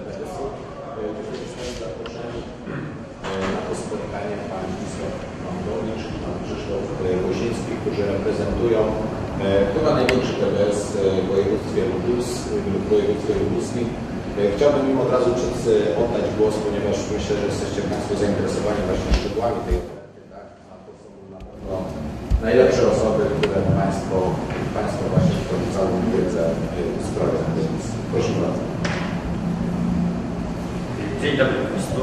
TBS-u. Jesteśmy zaproszeni na to spotkanie pan Krzysztof Mandowicz i pan Krzysztof Woźnicki, którzy reprezentują chyba największy TBS w województwie lubuskim. Chciałbym im od razu oddać głos, ponieważ myślę, że jesteście Państwo zainteresowani właśnie szczegółami tej oferty, tak? A to są na pewno najlepsze osoby, które Państwo właśnie tworzą całą wiedzę w sprawie. Więc proszę bardzo. Dzień dobry Państwu.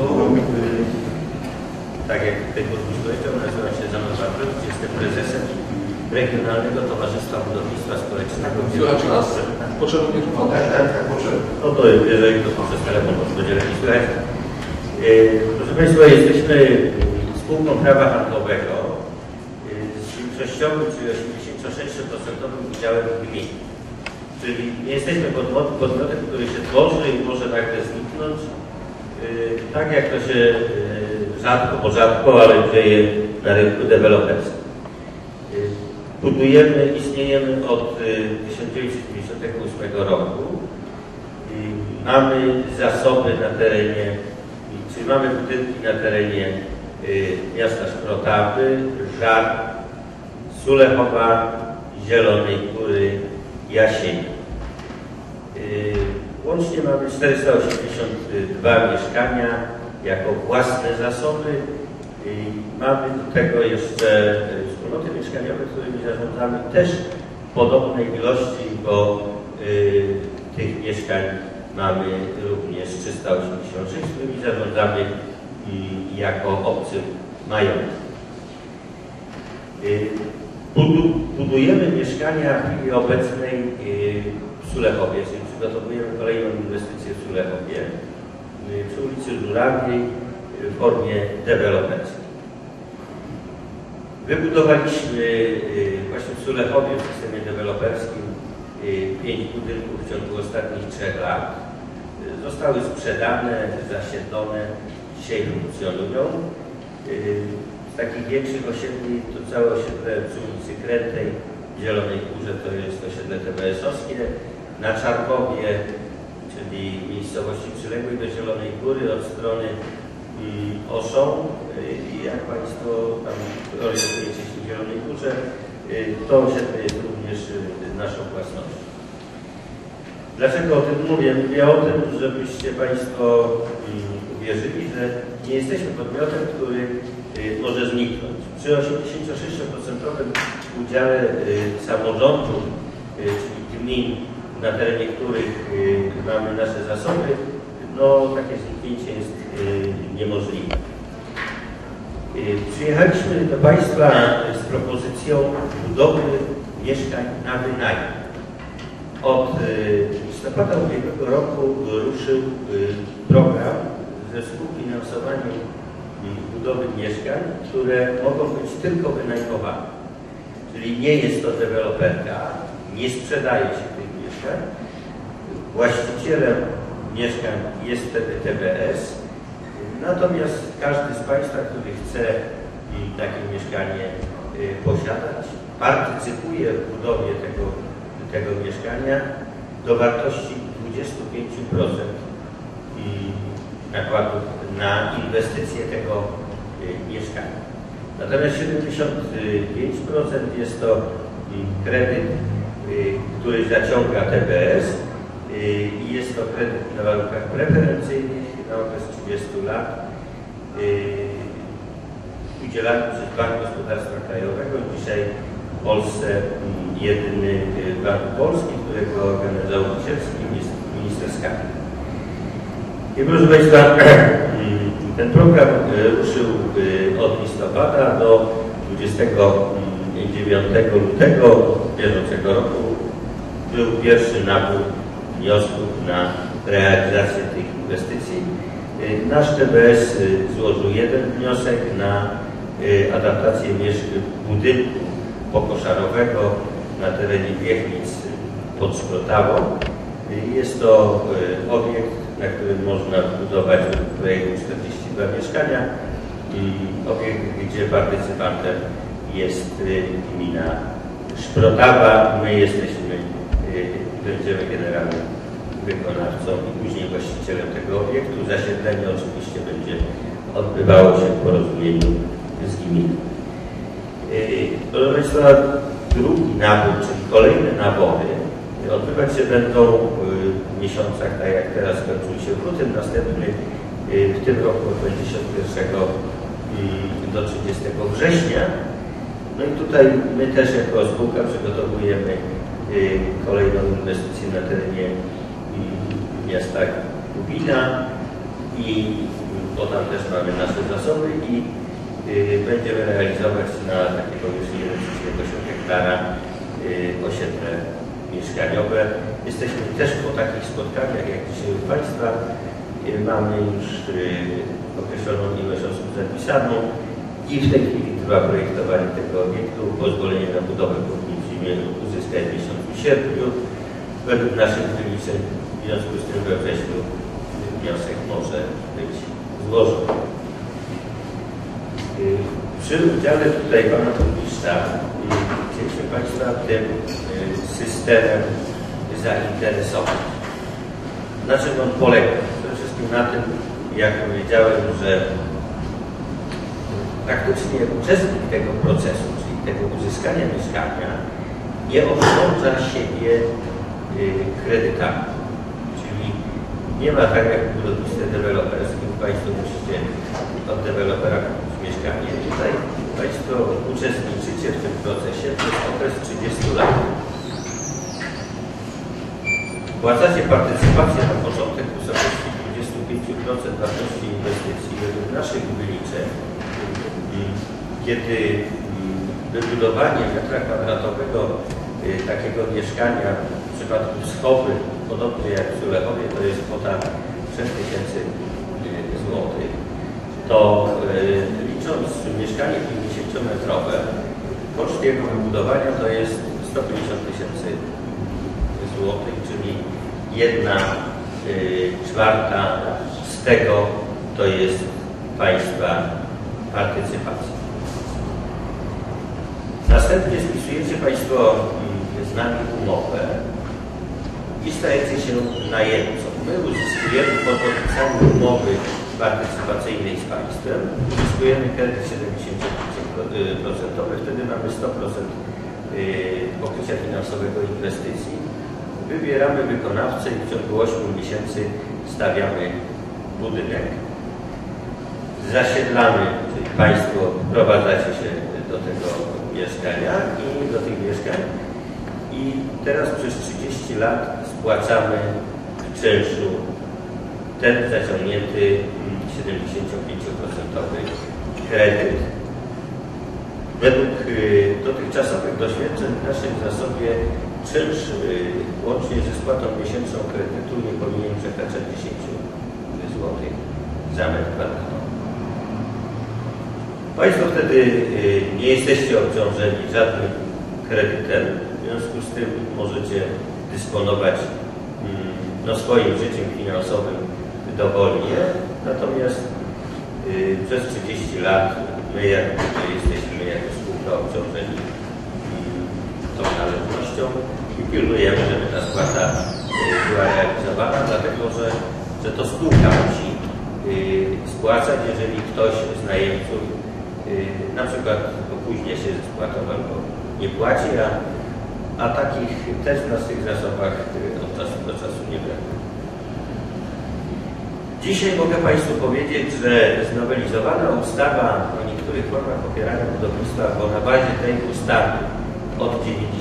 Tak jak tutaj burmistrz powiedział, nazywam się Zamiar Bartowicz, jestem prezesem Regionalnego Towarzystwa Budownictwa Społecznego. Słychać nas? Potrzebny mikrofon? Tak, potrzebny. No to jeżeli to poprzez telefon, to będzie lepiej słychać. Proszę Państwa, jesteśmy spółką prawa handlowego z większościowym, czyli 86% udziałem w gminie. Czyli nie jesteśmy podmiotem, który się tworzy i może nagle zniknąć, tak jak to się rzadko, ale dzieje na rynku deweloperskim. Istniejemy od 1998 roku. Mamy zasoby na terenie, czyli mamy budynki na terenie miasta Szprotawy, Żar, Sulechowa, Zielonej Góry, Jasienia. Łącznie mamy 482 mieszkania jako własne zasoby. Mamy do tego jeszcze wspólnoty mieszkaniowe, którymi zarządzamy też w podobnej ilości, bo tych mieszkań mamy również 386, którymi zarządzamy jako obcy majątek. Budujemy mieszkania w chwili obecnej w Sulechowie, czyli przygotowujemy kolejną inwestycję w Sulechowie przy ulicy Żurawiej w formie deweloperskiej. Wybudowaliśmy właśnie w Sulechowie w systemie deweloperskim 5 budynków w ciągu ostatnich 3 lat. Zostały sprzedane, zasiedlone, dzisiaj funkcjonują. Z takich większych osiedli to całe osiedle przy ulicy Krętej w Zielonej Górze to jest osiedle TBS-owskie. Na Czarkowie, czyli miejscowości przyległej do Zielonej Góry od strony Oszą, i jak Państwo tam orientujecie się w Zielonej Górze, to osiedle jest również naszą własnością. Dlaczego o tym mówię? Mówię o tym, żebyście Państwo uwierzyli, że nie jesteśmy podmiotem, który może zniknąć. Przy 86% udziale samorządu, czyli gmin, na terenie których mamy nasze zasoby, no takie zniknięcie jest niemożliwe. Przyjechaliśmy do Państwa z propozycją budowy mieszkań na wynajem. Od listopada ubiegłego roku ruszył program ze współfinansowaniem budowy mieszkań, które mogą być tylko wynajmowane. Czyli nie jest to deweloperka, nie sprzedaje się tych mieszkań. Właścicielem mieszkań jest wtedy TBS. Natomiast każdy z Państwa, który chce takie mieszkanie posiadać, partycypuje w budowie tego mieszkania do wartości 25% nakładów na inwestycje tego mieszkania. Natomiast 75% jest to kredyt, który zaciąga TBS i jest to kredyt na warunkach preferencyjnych na okres 30 lat udzielany przez Bank Gospodarstwa Krajowego. Dzisiaj w Polsce jedyny Bank Polski, którego organem założycielskim jest minister skarbu. I proszę Państwa, ten program ruszył od listopada do 29 lutego bieżącego roku. Był pierwszy nabór wniosków na realizację tych inwestycji. Nasz TBS złożył jeden wniosek na adaptację budynku pokoszarowego na terenie Wiechnic pod Szprotawą. Jest to obiekt, na którym można budować w projekcie 42 mieszkania. Obiekt, gdzie partycypantem jest gmina Szprotawa. My jesteśmy, będziemy generalnym wykonawcą i później właścicielem tego obiektu. Zasiedlenie oczywiście będzie odbywało się w porozumieniu z gminą. Proszę Państwa, drugi nabór, czyli kolejne nabory odbywać się będą w miesiącach, tak jak teraz skończył się w lutym, następny w tym roku będzie się od 1 do 30 września. No i tutaj my też jako spółka przygotowujemy kolejną inwestycję na terenie miasta Lubina i bo tam też mamy nasze zasoby i będziemy realizować na takiej powierzchni 1,8 hektara osiedle mieszkaniowe. Jesteśmy też po takich spotkaniach jak dzisiaj u Państwa. Mamy już określoną ilość osób zapisaną i w tej chwili trwa projektowanie tego obiektu. Pozwolenie na budowę powinniśmy uzyskać w miesiącu sierpniu. Według naszych wyliczeń w związku z tym we wrześniu wniosek może być złożony. Przy udziale tutaj pana burmistrza chcieliśmy Państwa tym systemem zainteresować. Na czym on polega? Przede wszystkim na tym, jak powiedziałem, że praktycznie uczestnik tego procesu, czyli tego uzyskania mieszkania, nie obciąża siebie kredytami. Czyli nie ma tak jak w budownictwie deweloperskim, Państwo musicie od dewelopera kupić mieszkanie. Tutaj Państwo uczestniczycie w tym procesie przez okres 30 lat. Wpłacacie partycypację na początek w wysokości 25% wartości inwestycji. Według naszych wyliczeń, kiedy wybudowanie metra kwadratowego takiego mieszkania w przypadku Schowy, podobnie jak w Sulechowie, to jest kwota 3000 zł, to licząc mieszkanie 50-metrowe, koszt jego wybudowania to jest 150 000 złotych, czyli 1/4 z tego to jest Państwa partycypacja. Następnie spisujecie Państwo z nami umowę i stajecie się najemcą. My uzyskujemy po podpisaniu umowy partycypacyjnej z Państwem, uzyskujemy kredyt 70%, wtedy mamy 100% pokrycia finansowego inwestycji. Wybieramy wykonawcę i w ciągu 8 miesięcy stawiamy budynek. Zasiedlamy, czyli Państwo wprowadzacie się do tego mieszkania i do tych mieszkań i teraz przez 30 lat spłacamy w czynszu ten zaciągnięty 75% kredyt. Według dotychczasowych doświadczeń w naszym zasobie czynsz łącznie ze spłatą miesięczną kredytu nie powinien przekraczać 10 zł za metr kwadratowy. Państwo wtedy nie jesteście obciążeni żadnym kredytem, w związku z tym możecie dysponować swoim życiem finansowym dowolnie, natomiast przez 30 lat my jesteśmy jako spółka obciążeni tą należnością i pilnujemy, żeby ta spłata była realizowana, dlatego że to spółka musi spłacać, jeżeli ktoś z najemców na przykład opóźnia się ze spłatą albo nie płaci, a takich też w naszych zasobach od czasu do czasu nie będzie. Dzisiaj mogę Państwu powiedzieć, że znowelizowana ustawa o niektórych formach popierania budownictwa, bo na bazie tej ustawy od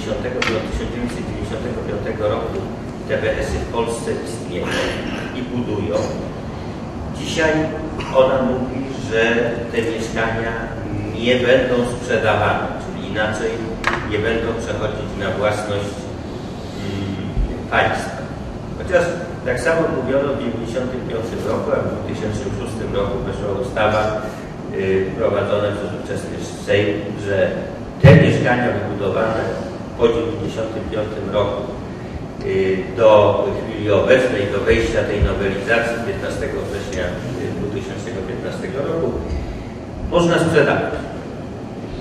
1995 roku TBS-y w Polsce istnieją i budują. Dzisiaj ona mówi, że te mieszkania nie będą sprzedawane, czyli inaczej nie będą przechodzić na własność państwa. Chociaż tak samo mówiono w 1995 roku, a w 2006 roku weszła ustawa wprowadzona przez ówczesny Sejm, że te mieszkania wybudowane po 1995 roku do chwili obecnej, do wejścia tej nowelizacji 15 września 2015 roku można sprzedawać.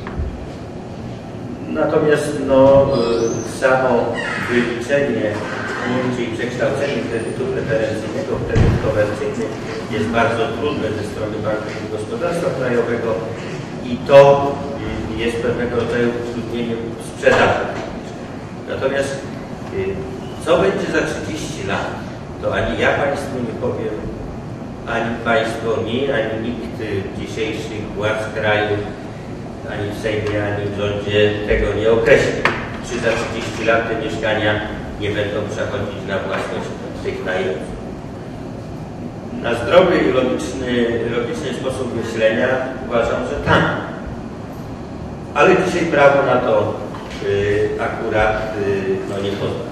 Natomiast samo wyliczenie czyli przekształcenie kredytu preferencyjnego w kredyt komercyjny jest bardzo trudne ze strony Banku Gospodarstwa Krajowego i to jest pewnego rodzaju utrudnieniem sprzedaży. Natomiast co będzie za 30 lat, to ani ja Państwu nie powiem, ani Państwo nie, ani nikt dzisiejszych władz kraju, ani w Sejmie, ani w rządzie tego nie określi. Czy za 30 lat te mieszkania nie będą przechodzić na własność tych najemców. Na zdrowy i logiczny sposób myślenia uważam, że tak. Ale dzisiaj prawo na to akurat nie pozwala.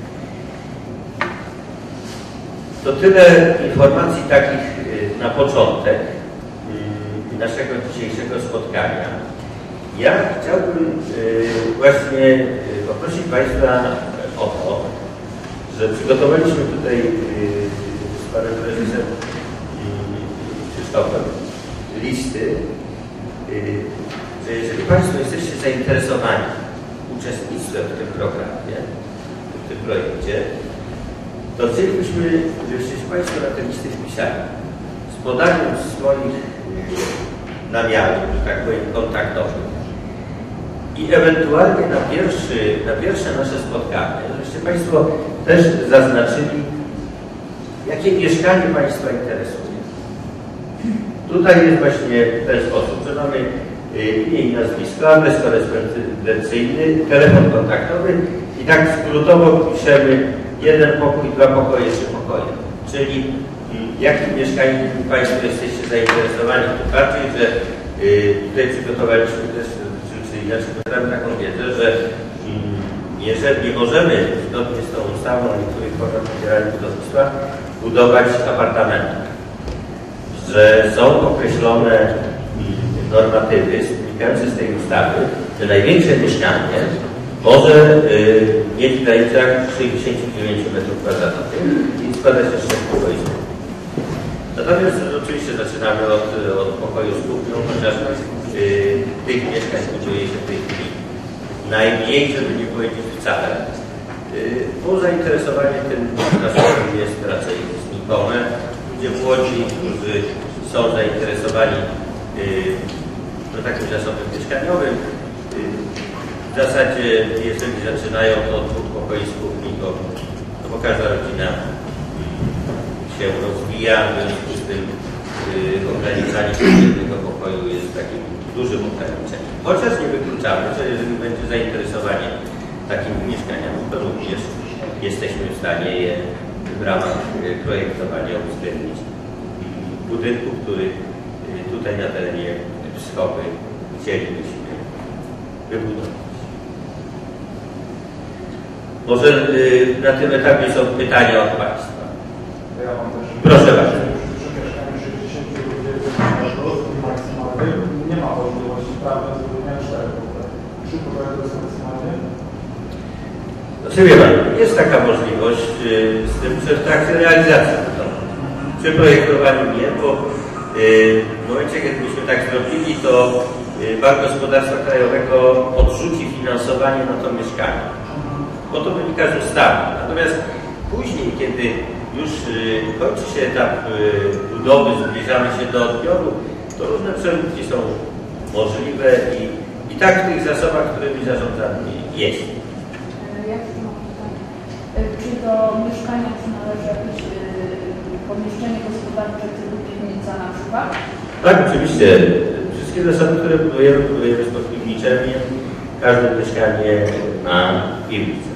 To tyle informacji takich na początek naszego dzisiejszego spotkania. Ja chciałbym właśnie poprosić Państwa o to, że przygotowaliśmy tutaj z panem prezesem Krzysztofem listy, że jeżeli Państwo jesteście zainteresowani uczestnictwem w tym programie, w tym projekcie, to chcielibyśmy, żebyście się Państwo na te listy wpisali z podaniem swoich namiarów, że tak powiem, kontaktowych. I ewentualnie na pierwsze nasze spotkanie, żebyście Państwo też zaznaczyli, jakie mieszkanie Państwa interesuje. Tutaj jest właśnie w ten sposób, że mamy imię i nazwisko, adres korespondencyjny, telefon kontaktowy i tak skrótowo piszemy 1 pokój, 2 pokoje, 3 pokoje. Czyli jakim mieszkaniem Państwo jesteście zainteresowani? Tym bardziej, że tutaj przygotowaliśmy też, czy inaczej podamy taką wiedzę, że jeżeli nie możemy zgodnie z tą ustawą o niektórych formach wspierania budownictwa budować apartamentów, że są określone normatywy wynikające z tej ustawy, że największe mieszkanie może mieć w granicach 69 m2 i składać się z 6 pokoi. Natomiast oczywiście zaczynamy od pokoju z kuchnią, chociaż tych mieszkań buduje się w tej chwili najmniej, żeby nie powiedzieć wcale. Bo zainteresowanie tym zasobem jest raczej znikome. Ludzie młodzi, którzy są zainteresowani takim zasobem mieszkaniowym, w zasadzie jeżeli zaczynają od 2 pokoi z kuchni, to bo każda rodzina się rozwija, w związku z tym ograniczanie jednego pokoju jest takim dużym ograniczeniem. Chociaż nie wykluczamy, że jeżeli będzie zainteresowanie takimi mieszkaniami, to również jesteśmy w stanie je w ramach projektowania uwzględnić budynku, który tutaj na terenie Wschowy chcielibyśmy wybudować. Może na tym etapie są pytania od Państwa. Ja mam też. Proszę bardzo. Przy mieszkaniu 60 rozwój maksymalny nie ma możliwości prawnej zbudowania 4 pokoje. 3 pokoje to jest maksymalnie? Znaczy wie Pan, jest taka możliwość z tym, że w trakcie realizacji to. Przy projektowaniu nie, bo w momencie, kiedy byśmy tak zrobili, to Bank Gospodarstwa Krajowego odrzuci finansowanie na to mieszkanie. Bo to wynika z ustawy. Natomiast później, kiedy już kończy się etap budowy, zbliżamy się do odbioru, to różne przeróbki są możliwe i tak w tych zasobach, którymi zarządzamy jest. Czy do mieszkania przynależy jakieś pomieszczenie gospodarcze typu piwnica na przykład? Tak, oczywiście. Wszystkie zasoby, które budujemy z podpiwniczemi. Każde mieszkanie ma piwnicę.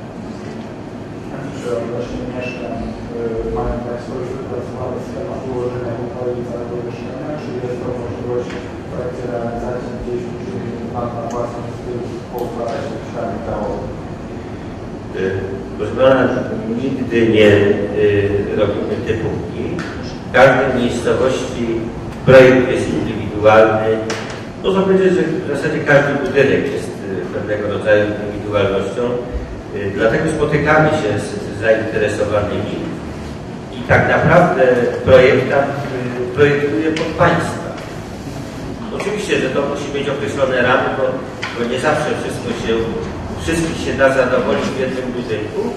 Czy odnośnie mieszkań mają Państwo już wypracowany schemat ułożenia pokoi całego mieszkania, czy jest to możliwość w trakcie realizacji gdzieś na własnym stylu poukładać mieszkanie dało? Proszę Pana, nigdy nie robimy typówki. W każdej miejscowości projekt jest indywidualny. Można powiedzieć, że w zasadzie każdy budynek jest pewnego rodzaju indywidualnością. Dlatego spotykamy się z zainteresowanymi i tak naprawdę projektant projektuje pod Państwa. Oczywiście, że to musi być określone ramy, bo nie zawsze wszystkich się da zadowolić w jednym budynku.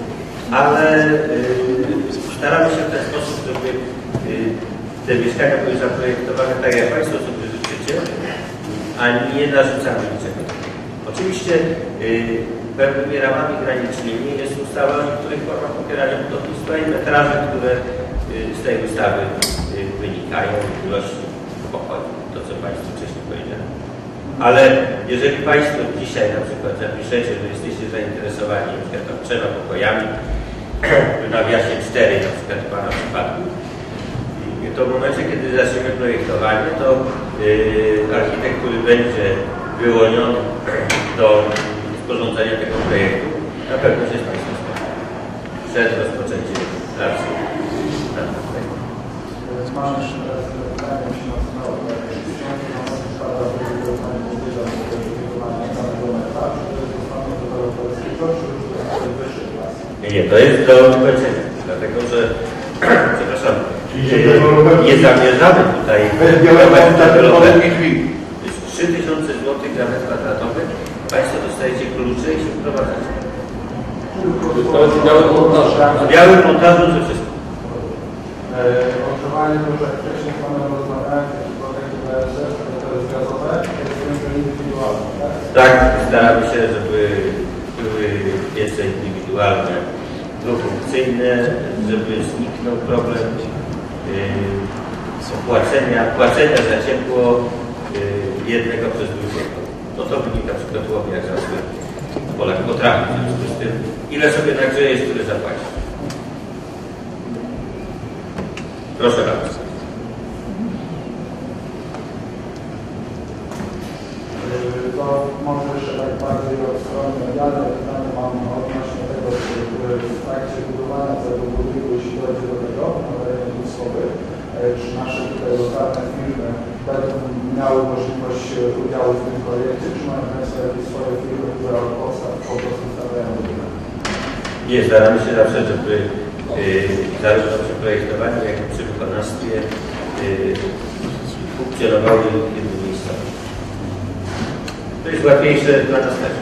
ale staramy się w ten sposób, żeby te mieszkania były zaprojektowane tak, jak Państwo sobie życzycie, a nie narzucamy niczego. Oczywiście pewnymi ramami granicznymi jest ustawa o niektórych formach popierania budownictwa i metraże, które z tej ustawy wynikają, ilości pochodzi, to co Państwo wcześniej powiedziałem. Ale jeżeli Państwo dzisiaj na przykład zapiszecie, że jesteście zainteresowani na przykład tam 3 pokojami, w nawiasie 4 na przykład w Pana przypadku, to w momencie, kiedy zaczniemy projektowanie, to architekt, który będzie wyłoniony do sporządzenia tego projektu, na pewno się z Państwem spotka przed rozpoczęciem pracy nad tym projektem. Mamy jeszcze teraz pytanie, jeśli nas udało, szkoda, że Pani powiedział, że to jest wykonanie danego metra, czy to jest dostanie do deweloperskiego, czy już to jest wyższej klasy? Nie, to jest do wykończenia, dlatego że, przepraszam, nie zamierzamy tutaj budować deweloperskich. 3000 zł za metr kwadratowy, Państwo dostajecie klucze i się wprowadzacie. To jest biały montaż. W białym montażu to wszystko. Ogrzewanie to, że wcześniej z Panem rozmawiałem, że projekty BSS, to jest gazowe, to jest piece indywidualne, tak? Tak, staramy się, żeby były piece indywidualne, dwufunkcyjne, żeby zniknął problem płacenia za ciepło jednego przez drugiego. No to wynika przykładowo, jak zawsze Polak potrafi w związku z tym, ile sobie nagrzejesz, tyle zapłacisz. Proszę bardzo. To może jeszcze tak bardziej od strony medialnej pytanie mam odnośnie tego, czy w trakcie budowania tego budynku, jeśli dojdzie do tego, na terenie Wysłowy, czy nasze tutaj lokalne firmy będą miały możliwość udziału w tym projekcie, czy mają Państwo jakieś swoje firmy, które od podstaw po prostu stawiają budynek? Nie, staramy się zawsze, żeby zarówno przy projektowaniu, jak i przy wykonawstwie funkcjonowały firmy miejscowe. To jest łatwiejsze dla nas też.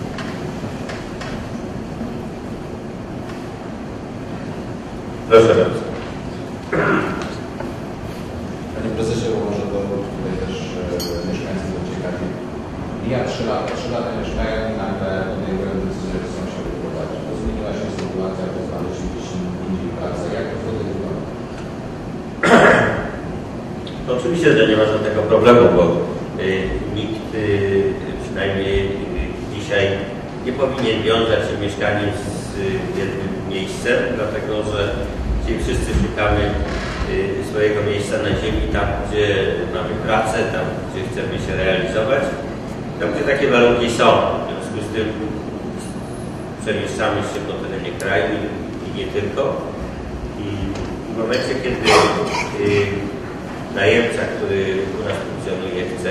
Proszę bardzo. Panie Prezesie, bo może to tutaj też mieszkańcy są ciekawi. Mija 3 lata. 3 lata mieszkają i nagle podejmują decyzję, że chcą się wyprowadzić. To zmieniła się sytuacja, bo znaleźli gdzieś indziej pracę. Jak to wtedy wygląda? No oczywiście, że nie ma żadnego problemu, bo nikt przynajmniej dzisiaj nie powinien wiązać się mieszkaniem z jednym miejscem, dlatego że dzisiaj wszyscy szukamy swojego miejsca na ziemi, tam gdzie mamy pracę, tam gdzie chcemy się realizować, tam gdzie takie warunki są. W związku z tym przemieszczamy się po terenie kraju i nie tylko. I w momencie, kiedy najemca, który u nas funkcjonuje, chce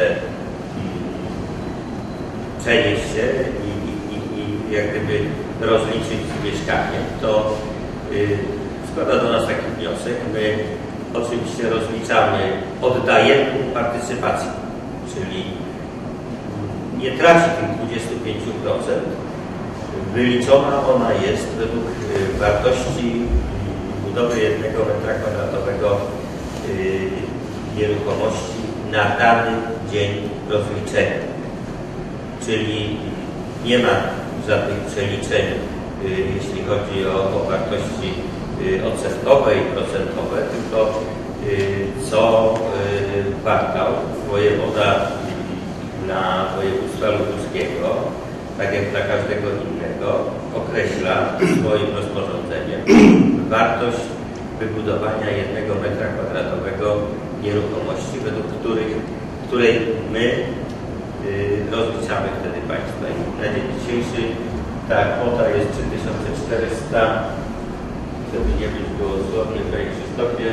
przenieść się i jak gdyby rozliczyć mieszkanie, to składa do nas taki wniosek. My oczywiście rozliczamy, oddajemy partycypację, czyli nie traci tych 25%. Wyliczona ona jest według wartości budowy 1 metra kwadratowego nieruchomości na dany dzień rozliczenia. Czyli nie ma żadnych przeliczeń, jeśli chodzi o wartości odsetkowe i procentowe, tylko co kwartał wojewoda dla województwa lubuskiego, tak jak dla każdego innego, określa swoim rozporządzeniem wartość wybudowania 1 metra kwadratowego nieruchomości, według której my rozliczamy wtedy państwa. I na dzień dzisiejszy ta kwota jest 3400, żeby nie być było zgodnie, Panie Krzysztofie,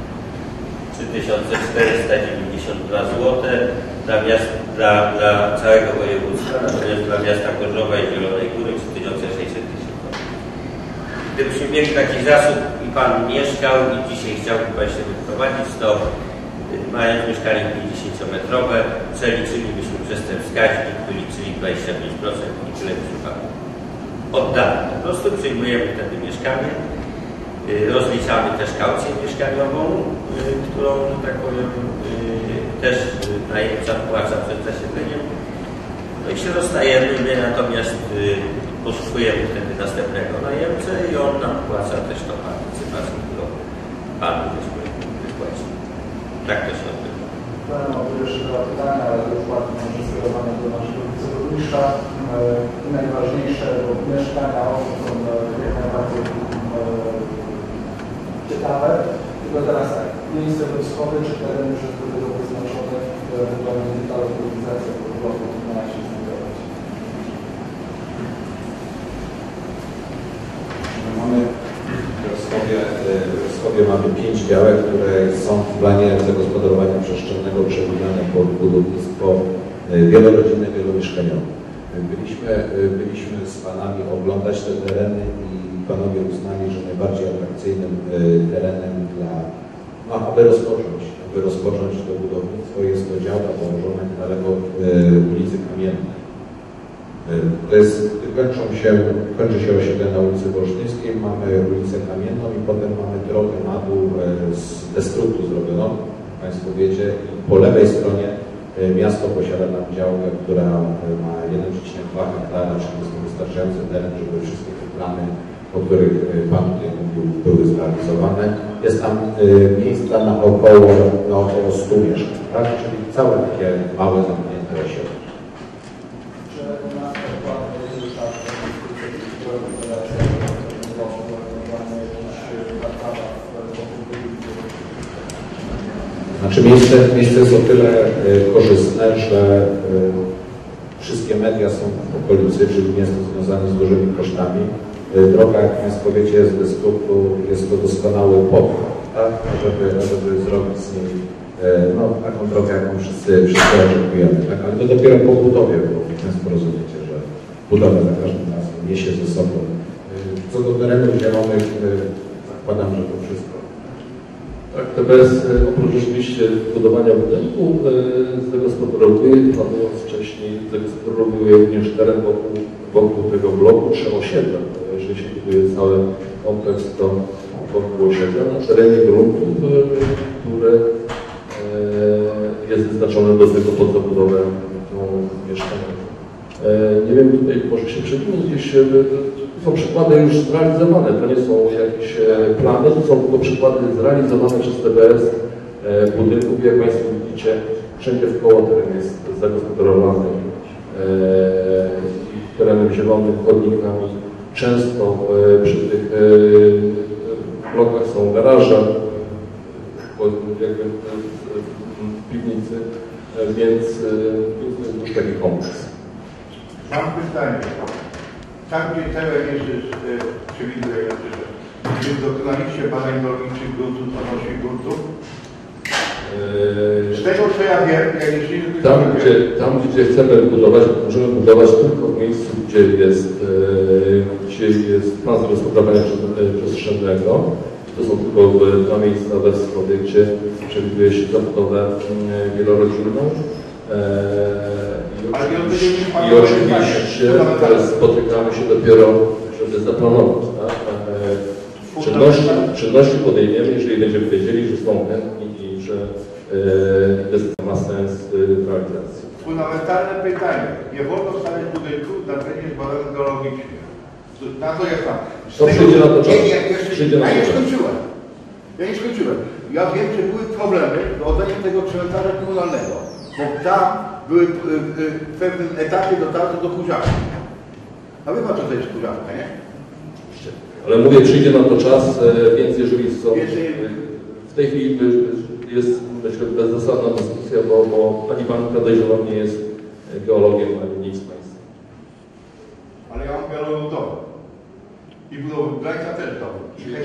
3492 zł dla całego województwa, natomiast dla miasta Gorzowa i Zielonej Góry 3600 zł. Gdybyśmy mieli taki zasób i Pan mieszkał i dzisiaj chciałby Pan się wyprowadzić, to mając mieszkanie 50-metrowe, przeliczylibyśmy przez ten wskaźnik, wyliczyli 25% i tyle byśmy Panu. oddany. Po prostu przyjmujemy wtedy mieszkanie, rozliczamy też kaucję mieszkaniową, którą, tak powiem, też najemca wpłaca przed zasiedleniem. No i się rozstajemy, my natomiast poszukujemy wtedy następnego najemcę i on nam wpłaca też tą partycypację, którą Panu wypłaci. Tak to się odbywa. Mam jeszcze dwa pytania, ale to już ładnie może skierowane do naszego wiceburmistrza. Najważniejsze, bo mieszkania osób są jak najbardziej ciekawe. Tylko teraz tak, miejsce wojskowe czy teren już jest do tego wyznaczone w ewentualnie detale urbanizacji bloku, to ma się znajdować. Mamy w Roscowie mamy 5 działek, które są w planie zagospodarowania przestrzennego przewidziane pod budownictwo wielorodzinne, wielomieszkaniowe. Byliśmy z Panami oglądać te tereny i Panowie uznali, że najbardziej atrakcyjnym terenem dla, no, aby rozpocząć to budownictwo jest to działka położona niedaleko ulicy Kamiennej. To jest, kończy się osiedle na ulicy Wolsztyńskiej, mamy ulicę Kamienną i potem mamy drogę na dół z destruktu zrobioną, Państwo wiecie, i po lewej stronie miasto posiada tam działkę, która ma 1,2 hektara, czyli jest to wystarczający teren, żeby wszystkie te plany, o których Pan tutaj mówił, były zrealizowane. Jest tam miejsca na około 100 mieszkań, tak? Czyli całe takie małe, zamknięte osiedle. Znaczy miejsce jest o tyle korzystne, że wszystkie media są w okolicy, czyli nie jest to związane z dużymi kosztami. Droga, jak Państwo wiecie, jest bez skutku, jest to doskonały podkład, tak? Żeby zrobić z niej no, taką drogę, jaką wszyscy oczekujemy. Tak? Ale to dopiero po budowie, bo Państwo rozumiecie, że budowa za każdym razem niesie ze sobą. Co do terenów zielonych, zakładam, że to wszystko. Tak, TBS oprócz rzeczywiście budowania budynku planując wcześniej, zagospodarowuje również teren wokół tego bloku 3 osiedla. Jeżeli się buduje cały kompleks, to wokół osiedla na terenie gruntu, które jest wyznaczone do tego pod zabudowę mieszkaniową. Nie wiem, tutaj może się przewinąć gdzieś. Są przykłady już zrealizowane, to nie są jakieś plany, to są tylko przykłady zrealizowane przez TBS budynków. Jak Państwo widzicie, wszędzie wkoło teren jest zagospodarowany terenem zielonym, chodnikami. Często przy tych blokach są garaże, jakby w piwnicy, więc jest już taki kompleks. Mam pytanie. Tam, gdzie teren jest przewiduje, czy dokonaliście badań geologicznych gruntów, odnośnie gruntów? Z tego, co ja wiem, jak jeśli... Tam, gdzie chcemy budować, możemy budować tylko w miejscu, gdzie jest plan zagospodarowania przestrzennego. To są tylko dwa miejsca we wschodzie, gdzie przewiduje się zabudowę wielorodzinną. I oczywiście spotykamy się dopiero, żeby zaplanować. Tak? Czynności podejmiemy, jeżeli będziemy wiedzieli, że są chętni i że inwestycja ma sens realizacji. Fundamentalne pytanie. Nie wolno stawiać budynku na terenie zbadanym geologicznie. Na to jest tam. To przyjdzie na to czas. Ja nie skończyłem. Ja wiem, że były problemy z oddaniem tego cmentarza komunalnego, bo tam były w pewnym etapie dotarto do Kurzawki. A wie Pan, co to jest Kurzawka, nie? Ale mówię, przyjdzie na to czas, więc jeżeli są... W tej chwili jest, myślę, bezzasadna dyskusja, bo ani Pan Kadejżowa nie jest geologiem, ani nic z Państwa. Ale ja mam geologów domu. I budowlańca też domu.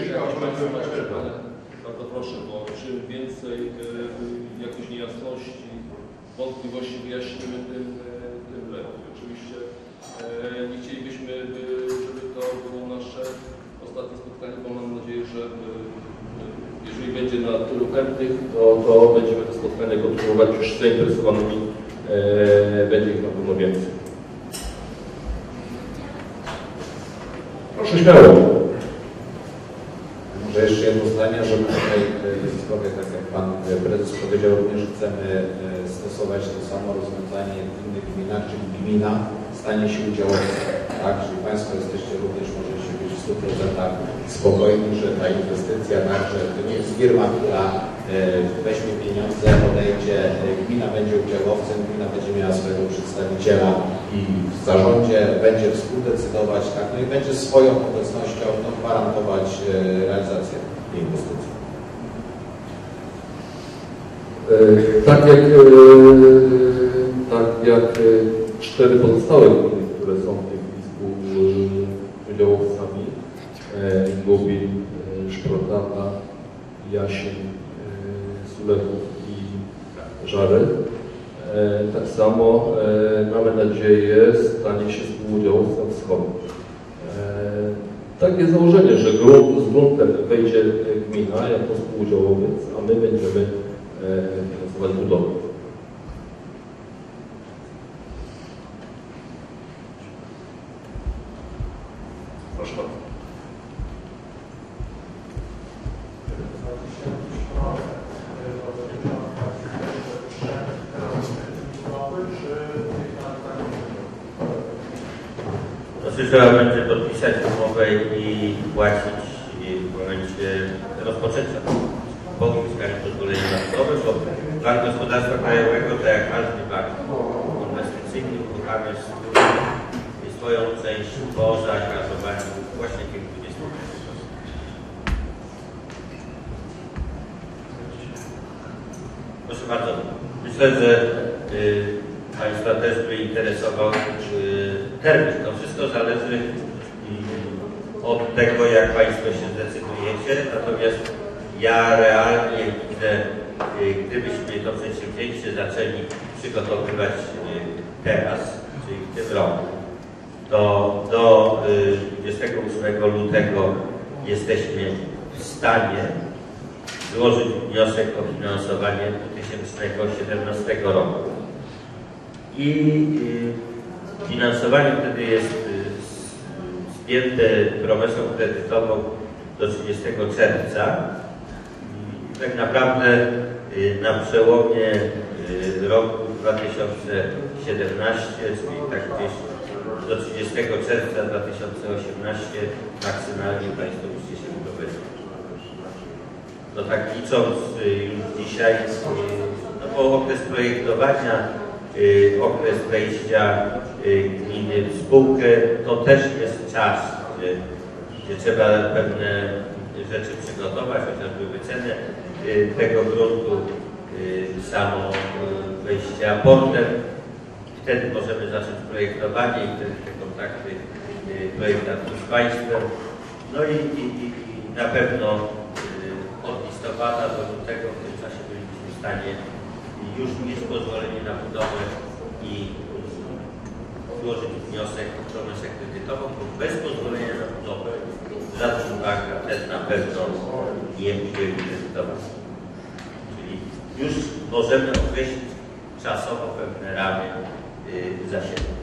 Bardzo proszę, bo czym więcej jakichś niejasności, wątpliwości wyjaśnimy, tym lepiej. Oczywiście nie chcielibyśmy, żeby to było nasze ostatnie spotkanie, bo mam nadzieję, że jeżeli będzie na tylu chętnych, to będziemy te spotkania kontynuować już z zainteresowanymi, będzie ich na pewno więcej. Proszę śmiało. Może jeszcze jedno zdanie, że my tutaj zdrowie, tak jak Pan Prezes powiedział, również chcemy stosować to samo rozwiązanie w innych gminach, czyli gmina stanie się udziałowcem. Tak? Czyli Państwo jesteście również, możecie być w 100% spokojni, że ta inwestycja, także to nie jest firma, która weźmie pieniądze, odejdzie, gmina będzie udziałowcem, gmina będzie miała swojego przedstawiciela i w zarządzie będzie współdecydować, tak? No i będzie swoją obecnością gwarantować realizację tej inwestycji. Tak jak 4 pozostałe gminy, które są w tej chwili współudziałowcami, Lubin, Szprotana, Jasień, Sulechów i Żary. Tak samo mamy nadzieję stanie się współudziałowcem Wschodu. Takie założenie, że z gruntem wejdzie gmina jako współudziałowiec, a my będziemy finansować budowę. Proszę bardzo. Trzeba będzie podpisać umowę i płacić w momencie rozpoczęcia po uzyskaniu pozwolenia na budowę, bo Bank Gospodarstwa Krajowego, tak jak każdy bank inwestycyjny, uruchamia swoją część po zaangażowaniu właśnie tych 20%. Proszę bardzo. Myślę, że Państwa też by interesował termin. To wszystko zależy od tego, jak Państwo się zdecydujecie. Natomiast ja realnie widzę, gdybyśmy to przedsięwzięcie zaczęli przygotowywać teraz, czyli w tym roku, to do 28 lutego jesteśmy w stanie złożyć wniosek o finansowanie 2017 roku. I finansowanie wtedy jest spięte promesą kredytową do 30 czerwca. Tak naprawdę na przełomie roku 2017, czyli tak gdzieś do 30 czerwca 2018 maksymalnie Państwo musicie się wypowiedzieć. No tak licząc już dzisiaj, no bo okres projektowania, okres wejścia gminy w spółkę, to też jest czas, gdzie trzeba pewne rzeczy przygotować, chociażby wycenę tego gruntu, samo wejście aportem. Wtedy możemy zacząć projektowanie i wtedy te kontakty projektantów z państwem. No i na pewno od listopada do lutego w tym czasie byliśmy w stanie już mieć pozwolenie na budowę i złożyć wniosek o promesę kredytową, bo bez pozwolenia na budowę żaden bank ten na pewno nie udzieli kredytować. Czyli już możemy określić czasowo pewne ramy zasięgu.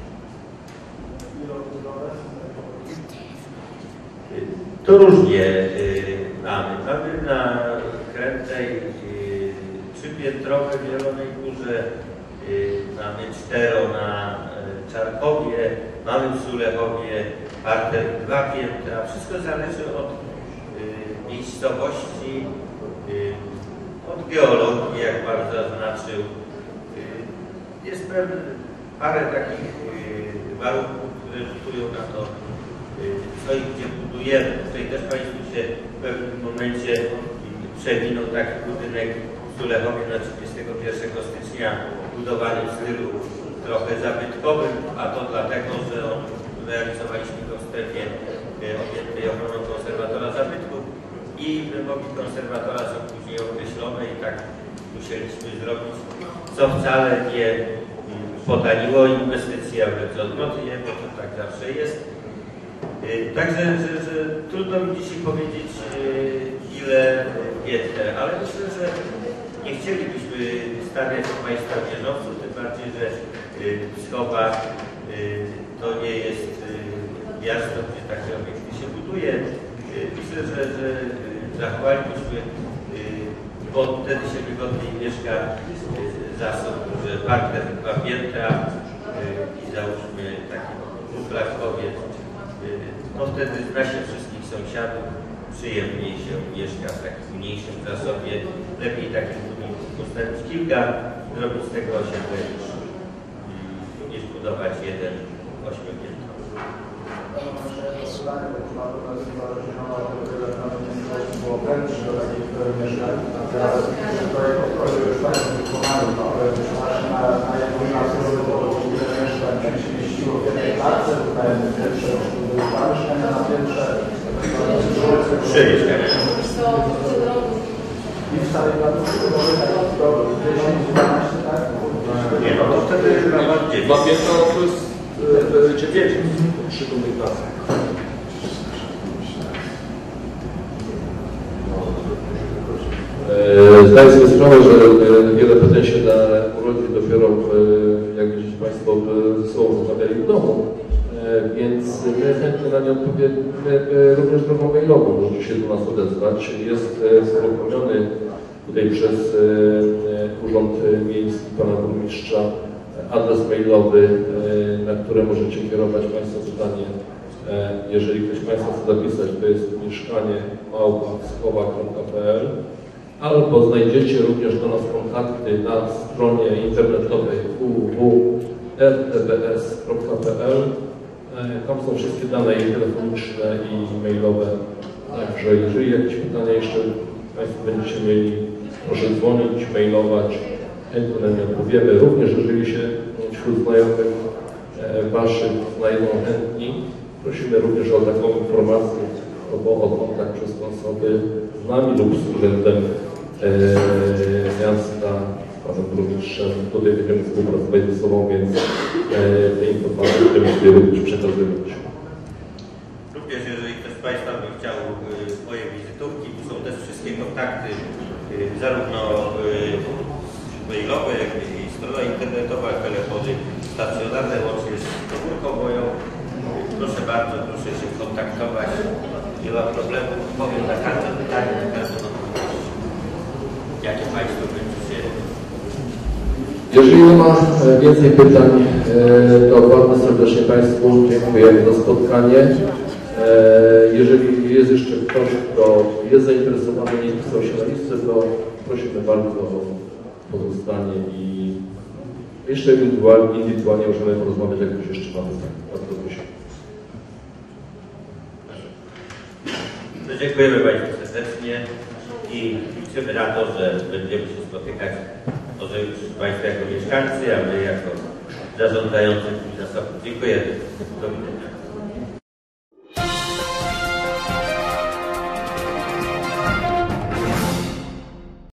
To różnie mamy. Mamy na Krętej 3-piętrowe w Zielonej Górze, mamy 4 na Czarkowie, mamy w Sulechowie parter 2 piętra. Wszystko zależy od miejscowości, od geologii, jak Pan zaznaczył. Jest parę takich warunków, które rzutują na to, co i gdzie budujemy. Tutaj też Państwu się w pewnym momencie przewinął taki budynek w Sulechowie na 31 stycznia, budowany w stylu trochę zabytkowym, a to dlatego, że realizowaliśmy go w strefie objętej ochroną konserwatora zabytków i wymogi konserwatora są później określone i tak musieliśmy zrobić, co wcale nie potaniło inwestycji, a wręcz odwrotnie, bo to tak zawsze jest. Także że trudno mi dzisiaj powiedzieć, ile pięter, ale myślę, że nie chcielibyśmy stawiać Państwa wieżowców, tym bardziej, że Wschowa to nie jest miasto, gdzie takie obiekty się bo wtedy się wygodniej mieszka. Zasób, że parter 2 piętra i załóżmy taki dwuklatkowiec. No wtedy zna się wszystkich sąsiadów, przyjemniej się mieszka w takim mniejszym zasobie. Lepiej takim postawić kilka, zrobić z tego osiedle niż budować jeden 8-piętrowy. Było wręcz do takich mieszkań. Teraz projekt już Państwo wykonali, na jedną klasę to ile mieszkań się mieściło w jednej klatce, tutaj pierwsze były 2 mieszkania na piętrze, 3 mieszkania. I w całej placówce były tak do 10-12, tak? Nie, no to wtedy chyba bardziej. 2 piętra to jest 9, 3 dumnej klasy. Zdaję sobie sprawę, że wiele pytań się da urodzić dopiero, jak gdzieś Państwo ze sobą rozmawiali w domu, więc my chętnie na nie odpowiemy również drogą mailową. Możecie się do nas odezwać. Jest uruchomiony tutaj przez Urząd Miejski Pana Burmistrza adres mailowy, na który możecie kierować Państwo pytanie. Jeżeli ktoś Państwa chce zapisać, to jest mieszkanie@schowa.pl, albo znajdziecie również do nas kontakty na stronie internetowej www.rtbs.pl. Tam są wszystkie dane i telefoniczne i mailowe. Także jeżeli jakieś pytania jeszcze Państwo będziecie mieli, proszę dzwonić, mailować. Chętnie na nie odpowiemy. Również jeżeli się wśród znajomych Waszych znajdą chętni, prosimy również o taką informację albo o kontakt przez osoby z nami lub z urzędem miasta, z Panem Burmistrzem. Tutaj będziemy współpracować ze sobą, więc te informacje będziemy sobie również przekazywać. Również jeżeli ktoś z Państwa by chciał swoje wizytówki, tu są też wszystkie kontakty, zarówno mailowe, jak i strona internetowa, telefony stacjonarne, łącznie z komórką moją. Proszę bardzo, proszę się kontaktować. Nie ma problemu, powiem na każde pytanie, na każdą odpowiedź. Jakie Państwo będziecie? Jeżeli nie ma więcej pytań, to bardzo serdecznie Państwu dziękujemy za spotkanie. Jeżeli jest jeszcze ktoś, kto jest zainteresowany, nie wpisał się na listę, to prosimy bardzo o pozostanie i jeszcze indywidualnie możemy porozmawiać, jak ktoś jeszcze ma pytania. Bardzo proszę. Dziękujemy Państwu serdecznie i liczymy na to, że będziemy się spotykać, może już Państwo jako mieszkańcy, a my jako zarządzający tym zasobem. Dziękujemy. Do widzenia.